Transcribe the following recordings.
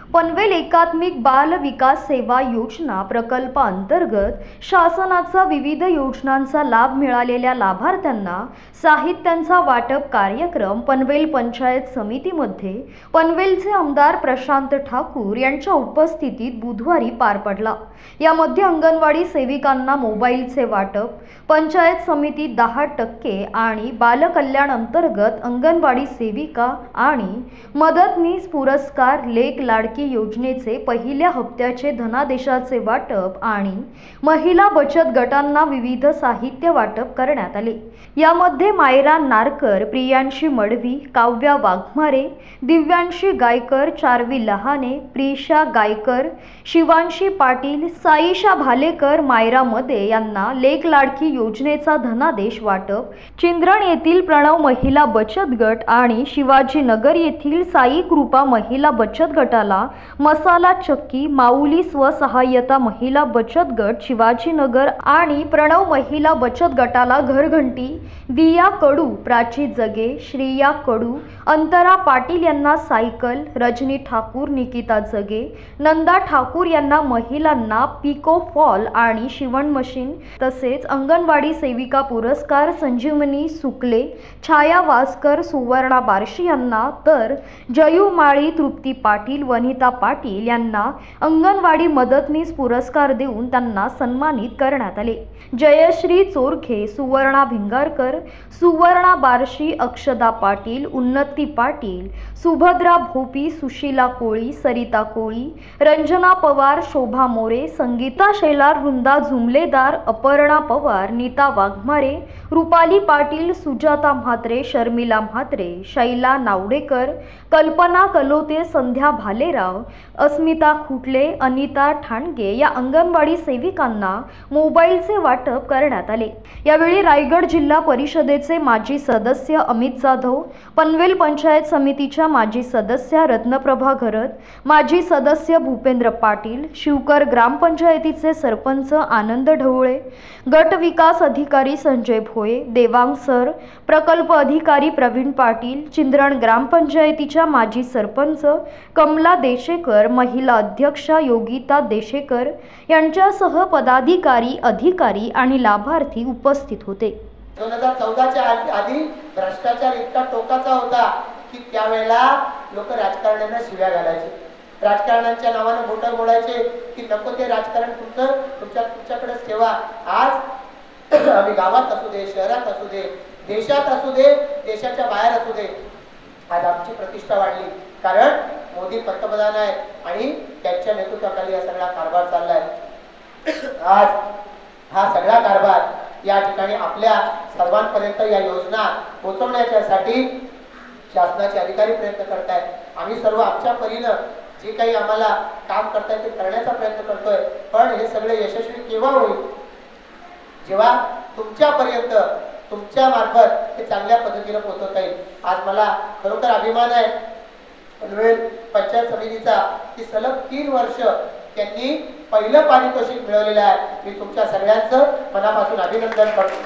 पनवेल एकात्मिक बाल विकास सेवा योजना प्रकल्पाअंतर्गत शासनाचा विविध योजनांचा लाभ मिळालेल्या लाभार्थ्यांना साहित्यांचा वाटप कार्यक्रम पनवेल पंचायत समितीमध्ये पनवेलचे आमदार प्रशांत ठाकूर यांच्या उपस्थितीत बुधवारी पार पडला। यामध्ये अंगणवाडी सेविकांना मोबाईलचे वाटप, पंचायत समिती 10% आणि बालकल्याण अंतर्गत अंगणवाडी सेविका आणि मदतनीस पुरस्कार लेक लाडकी योजनेचे पहिल्या हप्त्याचे धनादेशाचे वाटप आणि महिला बचत गटांना विविध साहित्य वाटप करण्यात आले। यामध्ये मायरा नारकर, प्रियांशी मडवी, काव्या वाघमारे, दिव्यांशी गायकर, चारवी लहाने, प्रिशा गायकर, शिवांशी पाटील, साईशा भालेकर, मायरा मध्ये यांना लेक लाडकी योजनेचा धनादेश वाटप, चिंद्रण येथील प्रणव महिला बचत गट आणि शिवाजीनगर येथील साई कृपा महिला बचत गटाला मसाला चक्की, माऊली स्वसहाय्यता महिला बचत गट शिवाजीनगर आणि प्रणव महिला बचत गटाला घरघंटी, दिया कडू, प्राची जगे, श्रेया कडू, अंतरा पाटील यांना सायकल, रजनी ठाकूर, निकिता जगे, नंदा ठाकूर यांना महिलांना पिको फॉल आणि शिवण मशीन, तसेच अंगणवाडी सेविका पुरस्कार संजीवनी सुकले, छाया वासकर, सुवर्णा बार्शी यांना तर जयू माळी, तृप्ती पाटील, वनिता पाटील यांना अंगणवाडी मदतनीस पुरस्कार देऊन त्यांना सन्मानित करण्यात आले। जयश्री चोरखे, सुवर्णा भिंगारकर, सुवर्णा बार्शी, अक्षदा पाटील, उन्नती पाटील, सुभद्रा भोपी, सुशीला कोळी, सरिता कोळी, रंजना पवार, शोभा मोरे, संगीता शेलार, वृंदा जुमलेदार, अपर्णा पवार, नीता वाघमारे, रुपाली पाटील, सुजाता म्हात्रे, शर्मिला म्हात्रे, शैला नावडेकर, कल्पना कलोते, संध्या भालेराव, अस्मिता खुटले, अनिता ठाणगे या अंगणवाडी सेविकांना मोबाईलचे वाटप करण्यात आले। यावेळी रायगड जिल्हा परिषदेचे माजी सदस्य अमित जाधव, पनवेल पंचायत समितीच्या माजी सदस्य रत्नप्रभा घरत, माजी सदस्य भूपेंद्र पाटील, शिवकर ग्रामपंचायतीचे सरपंच आनंद ढवळे, गट विकास अधिकारी संजय भोये, देवांग सर, प्रकल्प अधिकारी प्रवीण पाटील, चिंद्रण ग्रामपंचायतीच्या माजी सरपंच कमला देशेकर, महिला अध्यक्षा योगिता देशेकर यांच्यासह पदाधिकारी, अधिकारी आणि लाभार्थी उपस्थित होते। 2014च्या आधी भ्रष्टाचार इतका टोकाचा होता की त्यावेळेला लोक राजकारण्यांना शिव्या घालायचे, राजकारण्यांच्या नावाने भोटं बोलायचे की नको ते राजकारण तुमच्याकडेच ठेवा। आज आम्ही गावात असू दे, शहरात असू दे, देशात असू दे, देशाच्या बाहेर असू दे, आज आमची प्रतिष्ठा वाढली, कारण मोदी पंतप्रधान आहे आणि त्यांच्या नेतृत्वाखाली हा सगळा कारभार चाललाय। आज हा सगळा कारभार या ठिकाणी आपल्या सर्वांपर्यंत या योजना पोहोचवण्यासाठी शासनाचे अधिकारी प्रयत्न करतायत। आम्ही सर्व आमच्या परीने जे काही आम्हाला काम करताय ते करण्याचा प्रयत्न करतोय, पण हे सगळे यशस्वी केव्हा होईल? जेव्हा तुमच्यापर्यंत तुमच्या मार्फत हे चांगल्या पद्धतीने पोहोचवता येईल। आज मला खरोखर अभिमान आहे पनवेल पंचायत समितीचा की सलग 3 वर्ष त्यांनी पहिलं पारितोषिक मिळवलेलं आहे। मी तुमच्या सगळ्यांचं मनापासून अभिनंदन करतो।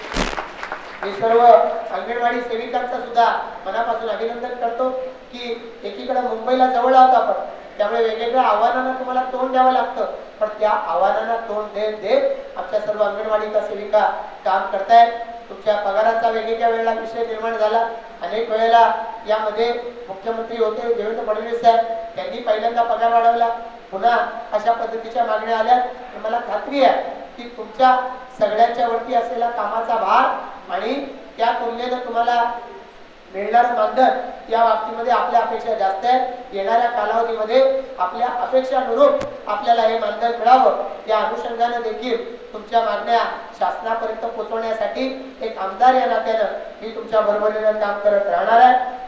मी सर्व अंगणवाडी सेविकांचं सुद्धा मनापासून अभिनंदन करतो की एकीकडे मुंबईला जवळ आहोत आपण, त्यामुळे वेगवेगळ्या आव्हानांना तुम्हाला तोंड द्यावं लागतं, पण त्या आव्हानांना तोंड देत आमच्या सर्व अंगणवाडी सेविका काम करतायत। तुमच्या पगाराचा वेगवेगळ्या वेळेला विषय निर्माण झाला, अनेक वेळेला यामध्ये मुख्यमंत्री होते देवेंद्र फडणवीस साहेब, त्यांनी पहिल्यांदा पगार वाढवला, पुन्हा अशा पद्धतीच्या मागण्या आल्या। मला खात्री आहे की तुमच्या सगळ्यांच्या वरती असलेला कामाचा भार आणि त्या तुलनेने तुम्हाला मिळणारं मानधन या बाबतीमध्ये आपल्या अपेक्षा जास्त आहेत। येणाऱ्या कालावधीमध्ये आपल्या अपेक्षानुरूप आपल्याला हे मानधन मिळावं, या अनुषंगाने देखील तुमच्या मागण्या शासनापर्यंत पोहोचवण्यासाठी एक आमदार या नात्यानं मी तुमच्या बरोबरीने काम करत राहणार आहे।